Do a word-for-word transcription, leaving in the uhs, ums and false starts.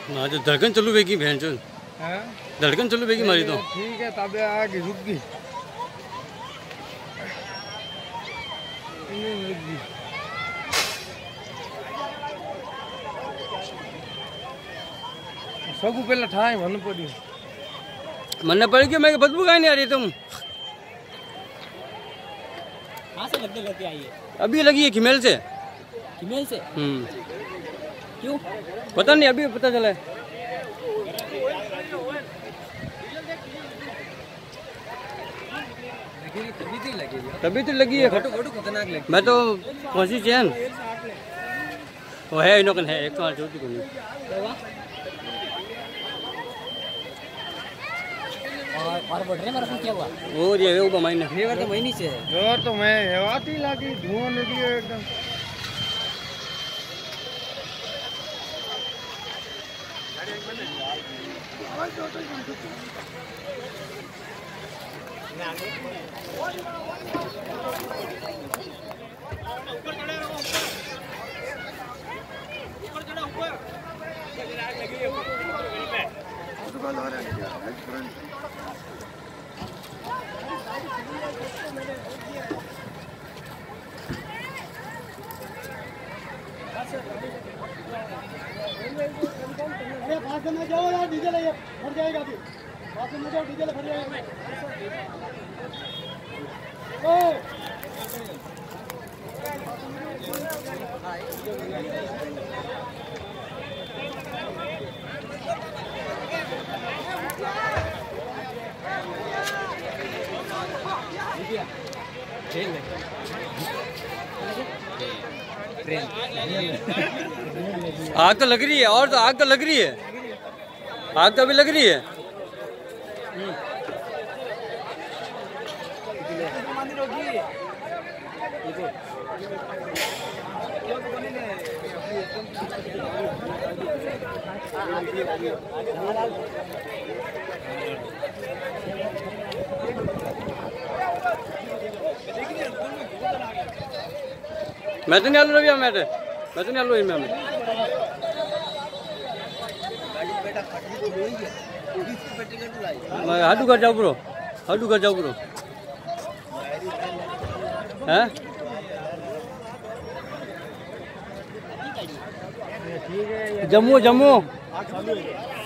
ना जो धड़कन चलू बेगी बहन चो हैं धड़कन चलू बेगी मारी तो ठीक है तबे आगे रुक गई नहीं रुक गई सबको पहले ठाए मन पड़ी मन पड़ गया मैं बदबू कहीं नहीं आ रही तुम कहाँ से लगते लगते आई है? अभी लगी है खिमेल से फीमेल से। हम्म क्यों पता नहीं अभी पता चला है। तभी तो लगी है खतरनाक लगी। मैं तो कोशिश चैन वो है इनोकन है एक तो छोटी को नहीं और और बढ़ रहे मारा क्या हुआ? वो ये वो महीने फेवर तो महीने से है। जोर तो मैं हेवाती लगी धुआं निकली एकदम अरे पास में जाओ यार डीजल है फट जाएगा अभी पास में जाओ डीजल फट जाएगा ओ आग तो लग रही है और तो आग तो लग रही है आग तो अभी लग रही है। मैं तो नहीं आलू रही मैं मैं तो नहीं आलू मैं मैं हाडू कर जाओ ब्रो हाडू कर जाओ ब्रो हैं जम्मू जम्मू